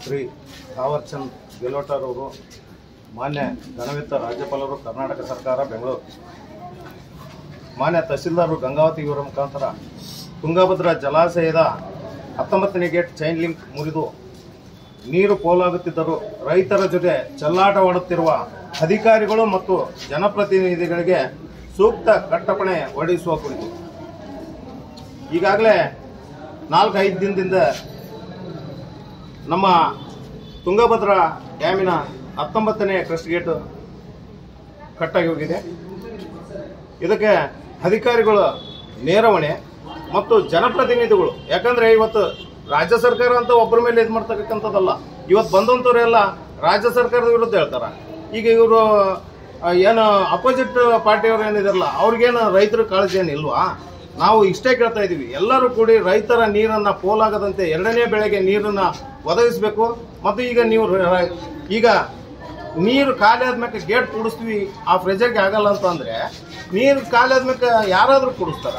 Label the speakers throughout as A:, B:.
A: ಶ್ರೀ ಥಾವರ್ಚಂದ್ ಗೆಹ್ಲೋಟ್ರವರು, ಮಾನ್ಯ ಗಣವಿತ್ತ ರಾಜ್ಯಪಾಲರು ಕರ್ನಾಟಕ ಸರ್ಕಾರ ಬೆಂಗಳೂರು, ಮಾನ್ಯ ತಹಸೀಲ್ದಾರರು ಗಂಗಾವತಿ ಇವರ ಮುಖಾಂತರ ತುಂಗಭದ್ರಾ ಜಲಾಶಯದ 19ನೇ ಗೇಟ್ ಚೈನ್ ಲಿಂಕ್ ಮುರಿದು ನೀರು ಪೋಲಾಗುತ್ತಿದ್ದರೂ ರೈತರ ಜೊತೆ ಚೆಲ್ಲಾಟವಾಡುತ್ತಿರುವ ಅಧಿಕಾರಿಗಳು ಮತ್ತು ಜನಪ್ರತಿನಿಧಿಗಳಿಗೆ ಸೂಕ್ತ ಕಟ್ಟಪ್ಪಣೆ ಹೊರಡಿಸುವ ಕುರಿತು ಈಗಾಗಲೇ 4-5 ದಿನದಿಂದ ನಮ್ಮ ತುಂಗಭದ್ರಾ ಡ್ಯಾಮಿನ 19ನೇ ಕ್ರಸ್ಟ್ ಗೇಟ್ ಕಟ್ಟಾಗಿ ಹೋಗಿದೆ. ಇದಕ್ಕೆ ಅಧಿಕಾರಿಗಳು ನೇರ ಹೊಣೆ ಮತ್ತು ಜನಪ್ರತಿನಿಧಿಗಳು, ಯಾಕಂದ್ರೆ ಇವತ್ತು ರಾಜ್ಯ ಸರ್ಕಾರ ಅಂತ ಒಬ್ಬರ ಮೇಲೆ ಇದು ಮಾಡ್ತಕ್ಕಂಥದ್ದಲ್ಲ. ಇವತ್ತು ಬಂದಂಥವರೆಲ್ಲ ರಾಜ್ಯ ಸರ್ಕಾರದ ವಿರುದ್ಧ ಹೇಳ್ತಾರ. ಈಗ ಇವರು ಏನು ಅಪೋಸಿಟ್ ಪಾರ್ಟಿಯವರು ಏನಿದಾರಲ್ಲ ಅವ್ರಿಗೇನು ರೈತರ ಕಾಳಜಿ ಏನಿಲ್ವಾ? ನಾವು ಇಷ್ಟೇ ಕೇಳ್ತಾ ಇದೀವಿ, ಎಲ್ಲರೂ ಕೂಡಿ ರೈತರ ನೀರನ್ನ ಪೋಲಾಗದಂತೆ 2ನೇ ಬೆಳೆಗೆ ನೀರನ್ನ ಒದಗಿಸಬೇಕು. ಮತ್ತು ಈಗ ಈಗ ನೀರು ಖಾಲಿ ಆದ್ಮೇಲೆ ಗೇಟ್ ಕೂಡಿಸ್ತೀವಿ, ಆ ಪ್ರೆಜರ್ಗೆ ಆಗಲ್ಲ ಅಂತಂದ್ರೆ ನೀರು ಖಾಲಿ ಆದ್ಮೇಲೆ ಯಾರಾದ್ರೂ ಕೂಡಿಸ್ತಾರ?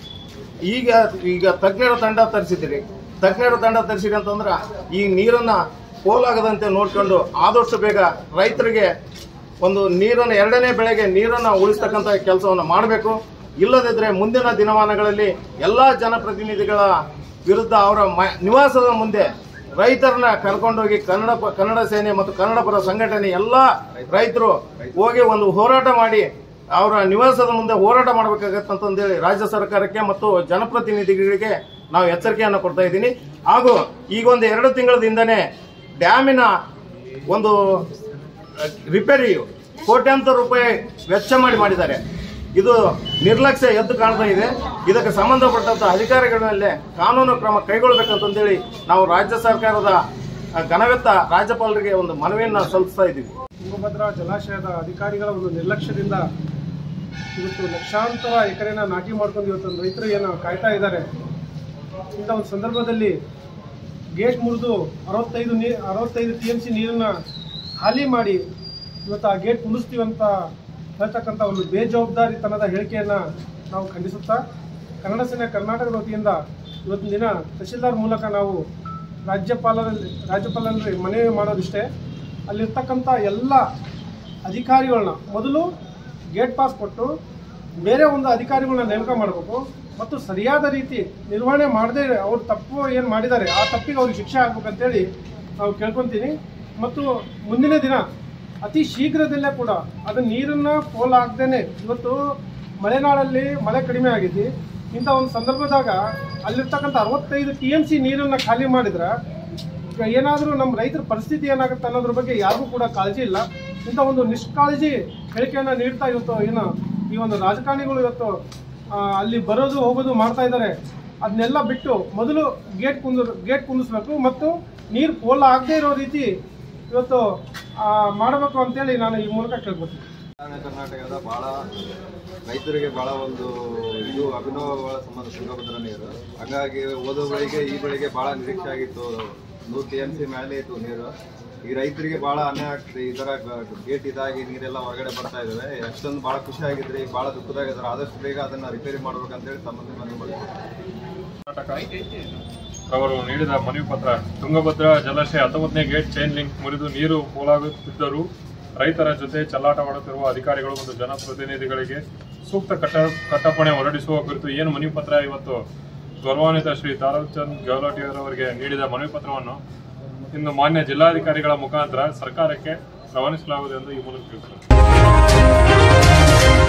A: ಈಗ ತಜ್ಞರ ತಂಡ ತರಿಸಿದಿರಿ ಅಂತಂದ್ರೆ ಈ ನೀರನ್ನ ಪೋಲಾಗದಂತೆ ನೋಡ್ಕೊಂಡು ಆದಷ್ಟು ಬೇಗ ರೈತರಿಗೆ ಒಂದು ನೀರನ್ನು 2ನೇ ಬೆಳೆಗೆ ನೀರನ್ನ ಉಳಿಸ್ತಕ್ಕಂಥ ಕೆಲಸವನ್ನು ಮಾಡಬೇಕು. ಇಲ್ಲದಿದ್ರೆ ಮುಂದಿನ ದಿನಮಾನಗಳಲ್ಲಿ ಎಲ್ಲ ಜನಪ್ರತಿನಿಧಿಗಳ ವಿರುದ್ಧ ಅವರ ನಿವಾಸದ ಮುಂದೆ ರೈತರನ್ನ ಕರ್ಕೊಂಡೋಗಿ ಕನ್ನಡ ಸೇನೆ ಮತ್ತು ಕನ್ನಡ ಪರ ಸಂಘಟನೆ ಎಲ್ಲ ರೈತರು ಹೋಗಿ ಒಂದು ಹೋರಾಟ ಮಾಡಿ ಅವರ ನಿವಾಸದ ಮುಂದೆ ಹೋರಾಟ ಮಾಡಬೇಕಾಗತ್ತಂತಂದೇಳಿ ರಾಜ್ಯ ಸರ್ಕಾರಕ್ಕೆ ಮತ್ತು ಜನಪ್ರತಿನಿಧಿಗಳಿಗೆ ನಾವು ಎಚ್ಚರಿಕೆಯನ್ನು ಕೊಡ್ತಾ ಇದ್ದೀನಿ. ಹಾಗೂ ಈಗ ಒಂದು 2 ತಿಂಗಳಿಂದನೇ ಡ್ಯಾಮಿನ ಒಂದು ರಿಪೇರಿ ಕೋಟ್ಯಾಂತರ ರೂಪಾಯಿ ವೆಚ್ಚ ಮಾಡಿದ್ದಾರೆ. ಇದು ನಿರ್ಲಕ್ಷ್ಯ ಎದ್ದು ಕಾಣ್ತಾ ಇದೆ. ಇದಕ್ಕೆ ಸಂಬಂಧಪಟ್ಟಂತ ಅಧಿಕಾರಿಗಳ ಮೇಲೆ ಕಾನೂನು ಕ್ರಮ ಕೈಗೊಳ್ಳಬೇಕಂತಂದೇಳಿ ನಾವು ರಾಜ್ಯ ಸರ್ಕಾರದ ಘನವೆತ್ತ ರಾಜ್ಯಪಾಲರಿಗೆ ಒಂದು ಮನವಿಯನ್ನು ಸಲ್ಲಿಸ್ತಾ ಇದ್ದೀವಿ.
B: ತುಂಗಭದ್ರಾ ಜಲಾಶಯದ ಅಧಿಕಾರಿಗಳ ಒಂದು ನಿರ್ಲಕ್ಷ್ಯದಿಂದ ಇವತ್ತು ಲಕ್ಷಾಂತರ ಎಕರೆನ ನಾಟಿ ಮಾಡ್ಕೊಂಡು ಇವತ್ತು ರೈತರು ಏನು ಕಾಯ್ತಾ ಇದ್ದಾರೆ. ಇಂಥ ಒಂದು ಸಂದರ್ಭದಲ್ಲಿ ಗೇಟ್ ಮುರಿದು 65 TMC ನೀರನ್ನ ಖಾಲಿ ಮಾಡಿ ಇವತ್ತು ಆ ಗೇಟ್ ಮುಗಿಸ್ತೀವಂತ ಹೇಳ್ತಕ್ಕಂಥ ಒಂದು ಬೇಜವಾಬ್ದಾರಿತನದ ಹೇಳಿಕೆಯನ್ನು ನಾವು ಖಂಡಿಸುತ್ತಾ ಕನ್ನಡ ಸೇನೆ ಕರ್ನಾಟಕದ ವತಿಯಿಂದ ಇವತ್ತಿನ ದಿನ ತಹಶೀಲ್ದಾರ್ ಮೂಲಕ ನಾವು ರಾಜ್ಯಪಾಲರಲ್ಲಿ ಮನವಿ ಮಾಡೋದಿಷ್ಟೇ, ಅಲ್ಲಿರ್ತಕ್ಕಂಥ ಎಲ್ಲ ಅಧಿಕಾರಿಗಳನ್ನ ಮೊದಲು ಗೇಟ್ ಪಾಸ್ ಕೊಟ್ಟು ಬೇರೆ ಒಂದು ಅಧಿಕಾರಿಗಳನ್ನ ನೇಮಕ ಮಾಡಬೇಕು ಮತ್ತು ಸರಿಯಾದ ರೀತಿ ನಿರ್ವಹಣೆ ಮಾಡದೇ ಅವ್ರು ತಪ್ಪು ಏನು ಮಾಡಿದ್ದಾರೆ ಆ ತಪ್ಪಿಗೆ ಅವ್ರಿಗೆ ಶಿಕ್ಷೆ ಆಗ್ಬೇಕಂತೇಳಿ ನಾವು ಕೇಳ್ಕೊತೀನಿ. ಮತ್ತು ಮುಂದಿನ ದಿನ ಅತಿ ಶೀಘ್ರದಲ್ಲೇ ಕೂಡ ಅದು ನೀರನ್ನು ಪೋಲಾಗ್ದೇನೆ, ಇವತ್ತು ಮಲೆನಾಡಲ್ಲಿ ಮಳೆ ಕಡಿಮೆ ಆಗಿದೆ. ಇಂಥ ಒಂದು ಸಂದರ್ಭದಾಗ ಅಲ್ಲಿರ್ತಕ್ಕಂಥ 65 TMC ನೀರನ್ನು ಖಾಲಿ ಮಾಡಿದ್ರೆ ಏನಾದರೂ ನಮ್ಮ ರೈತರ ಪರಿಸ್ಥಿತಿ ಏನಾಗುತ್ತೆ ಅನ್ನೋದ್ರ ಬಗ್ಗೆ ಯಾರಿಗೂ ಕೂಡ ಕಾಳಜಿ ಇಲ್ಲ. ಇಂಥ ಒಂದು ನಿಷ್ಕಾಳಜಿ ಹೇಳಿಕೆಯನ್ನು ನೀಡ್ತಾ ಇವತ್ತು ಏನು ಈ ಒಂದು ರಾಜಕಾರಣಿಗಳು ಇವತ್ತು ಅಲ್ಲಿ ಬರೋದು ಹೋಗೋದು ಮಾಡ್ತಾ ಇದ್ದಾರೆ. ಅದನ್ನೆಲ್ಲ ಬಿಟ್ಟು ಮೊದಲು ಗೇಟ್ ಕುಂದಿಸ್ಬೇಕು ಮತ್ತು ನೀರು ಪೋಲ ಆಗದೆ ಇರೋ ರೀತಿ ಇವತ್ತು ಮಾಡಬೇಕು ಅಂತೇಳಿ ನಾನು ಈ ಮೂಲಕ ಕೇಳ್ಕೊತೀನಿ.
C: ಕರ್ನಾಟಕದ ಭಾಳ ರೈತರಿಗೆ ಭಾಳ ಒಂದು ಇದು ಅಭಿನವಗಳ ಸಂಬಂಧ ತುಂಗಭದ್ರಾ ನೀರು. ಹಾಗಾಗಿ ಓದೋ ಬೆಳೆಗೆ ಈ ಬೆಳೆಗೆ ಭಾಳ ನಿರೀಕ್ಷೆ ಆಗಿತ್ತು. 100 TMC ಮೇಲೆ ಇತ್ತು ನೀರು. ಈ ರೈತರಿಗೆ ಭಾಳ ಅನ್ಯಾಯ ಆಗ್ತದೆ. ಈ ಥರ ಗೇಟ್ ಇದಾಗಿ ನೀರೆಲ್ಲ ಹೊರಗಡೆ ಬರ್ತಾ ಇದ್ದಾವೆ. ಎಷ್ಟೊಂದು ಭಾಳ ಖುಷಿ ಆಗಿದ್ರೆ ಈಗ ಭಾಳ ದುಃಖದಾಗಿದ್ದಾರೆ. ಆದಷ್ಟು ಬೇಗ ಅದನ್ನು ರಿಪೇರಿ ಮಾಡ್ಬೇಕಂತೇಳಿ ತಮ್ಮಲ್ಲಿ ಮನವಿ ಮಾಡಿದ್ದಾರೆ.
D: ಅವರು ನೀಡಿದ ಮನವಿ ಪತ್ರ ತುಂಗಭದ್ರಾ ಜಲಾಶಯ 19ನೇ ಗೇಟ್ ಚೈನ್ ಲಿಂಕ್ ಮುರಿದು ನೀರು ಪೋಲಾಗುತ್ತಿದ್ದರೂ ರೈತರ ಜೊತೆ ಚೆಲ್ಲಾಟವಾಡುತ್ತಿರುವ ಅಧಿಕಾರಿಗಳು ಮತ್ತು ಜನಪ್ರತಿನಿಧಿಗಳಿಗೆ ಸೂಕ್ತ ಕಟ್ಟಪ್ಪಣೆ ಹೊರಡಿಸುವ ಕುರಿತು ಏನು ಮನವಿ ಪತ್ರ ಇವತ್ತು ಗೌರವಾನ್ವಿತ ಶ್ರೀ ಥಾವರ್ಚಂದ್ ಗೆಹ್ಲೋಟ್ರವರಿಗೆ ನೀಡಿದ ಮನವಿ ಪತ್ರವನ್ನು ಇನ್ನು ಮಾನ್ಯ ಜಿಲ್ಲಾಧಿಕಾರಿಗಳ ಮುಖಾಂತರ ಸರ್ಕಾರಕ್ಕೆ ರವಾನಿಸಲಾಗುವುದು ಎಂದು ಈ ಮೂಲಕ ತಿಳಿಸಿದರು.